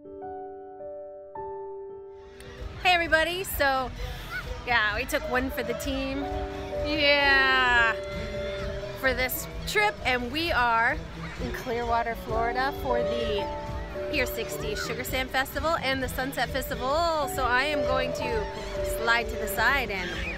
Hey everybody, so yeah, we took one for the team, yeah, for this trip, and we are in Clearwater, Florida for the Pier 60 Sugar Sand Festival and the Sunset Festival. So I am going to slide to the side and